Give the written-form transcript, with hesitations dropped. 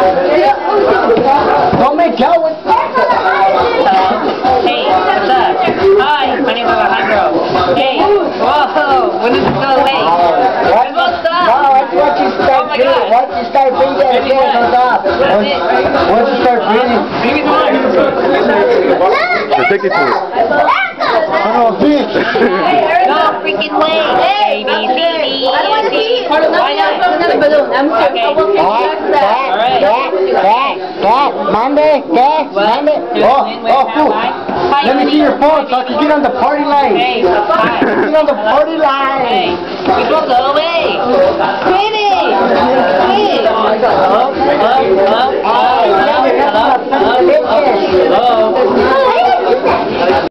Don't make out with. Hey, what's up? Hi, my name is Alejandro. Hey, whoa, when does it go away? What's up? No, once you start breathing, once you start breathing, it goes off. Once you start breathing. Take it to it. Oh, bitch. No freaking way. A, B, C, D, I don't want to see it. Why not? Another balloon. I'm Okay. Monday. Oh, let me see your phone so I can get on the party line. Hey, hi. Get on the party line. Hey, we don't go away. Baby! Hey! Up.